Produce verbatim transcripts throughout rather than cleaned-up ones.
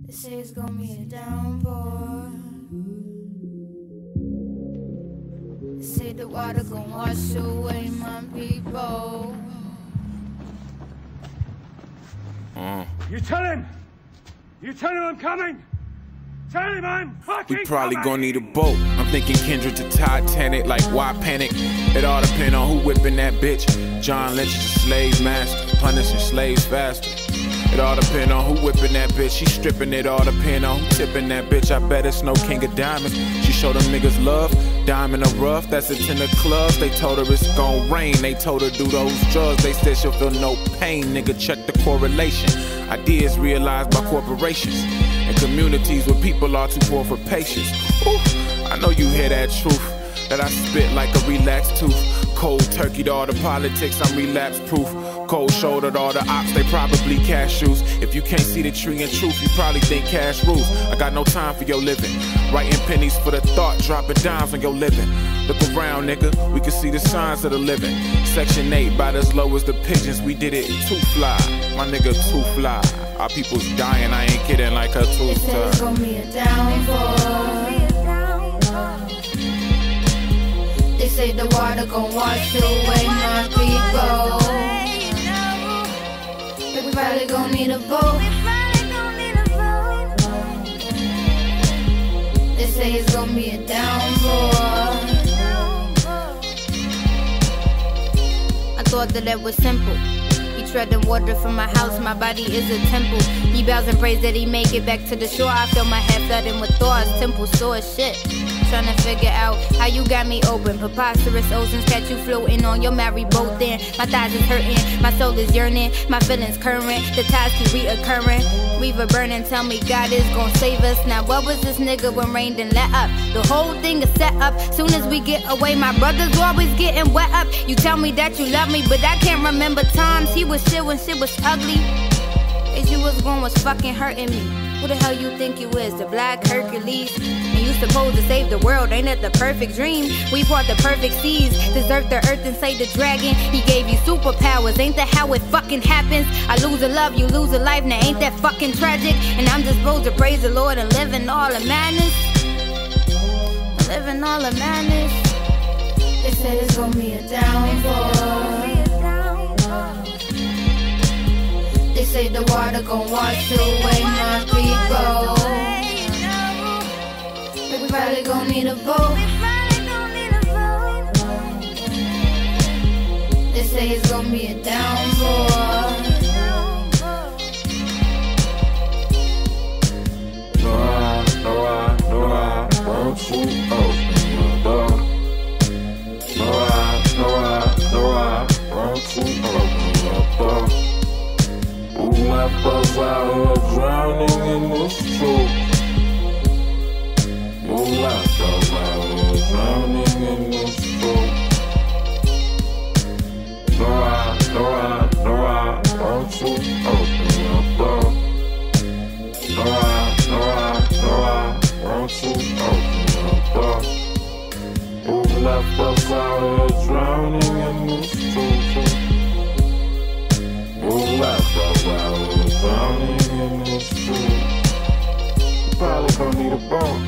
They say it's gonna be a downpour. They say the water gon' wash away my people. Mm. You tell him! You tell him I'm coming! Tell him I'm fucking We probably coming. gonna need a boat. I'm thinking Kendrick to Titanic, like why panic? It all depend on who whipping that bitch. John Lynch is a slave master, punishing slaves faster. It all depend on who whipping that bitch. She stripping, it all depend on who tipping that bitch. I bet it's no king of diamonds. She showed them niggas love, diamond or rough. That's a ten of clubs. They told her it's gon' rain. They told her do those drugs. They said she'll feel no pain. Nigga, check the correlation. Ideas realized by corporations and communities where people are too poor for patience. Ooh, I know you hear that truth, that I spit like a relaxed tooth. Cold turkey to all the politics, I'm relapse proof. Cold shoulder to all the ops, they probably cashews. If you can't see the tree in truth, you probably think cash rules. I got no time for your living, writing pennies for the thought, dropping dimes on your living. Look around, nigga, we can see the signs of the living. Section eight, about as low as the pigeons, we did it too fly. My nigga too fly. Our people's dying, I ain't kidding, like her too They say it's gonna be a downpour. They say the water gon' wash away my people. We probably gon' need a boat. They say it's gon' be a downpour. I thought that it was simple. He treading water from my house, my body is a temple. He bows and prays that he make it back to the shore. I feel my head flooding with thoughts, temple sore shit. Trying to figure out how you got me open. Preposterous oceans catch you floating on your married boat. Then my thighs is hurting, my soul is yearning, my feelings current, the ties keep reoccurring. Weaver burning, tell me God is gon' save us. Now what was this nigga when rain didn't let up? The whole thing is set up. Soon as we get away, my brother's always getting wet up. You tell me that you love me, but I can't remember times he was shit when shit was ugly. As you was going was fucking hurting me. Who the hell you think you is? The Black Hercules? And you supposed to save the world, ain't that the perfect dream? We brought the perfect seas, desert the earth and say the dragon. He gave you superpowers, ain't that how it fucking happens? I lose a love, you lose a life, now ain't that fucking tragic? And I'm just supposed to praise the Lord and live in all the madness. Live in all the madness. They said it's gonna be a downpour. They say the water gon' wash away my people. We probably gon' need a boat. They say it's gon' be a downpour. No, I, no, I, no, I want to open your door. No, I, no, I, no, I want to open your door. Who left us out here drowning in this truth? You left us out here drowning in this truth. No, I, no, I, no, I want to open your door. No, I, no, I, no, I want to open your door. You left us out here drowning in this truth. You left us out here drowning in this truth. You probably gon' need a boat.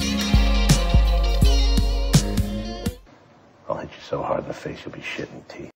I'll hit you so hard in the face you'll be shitting teeth.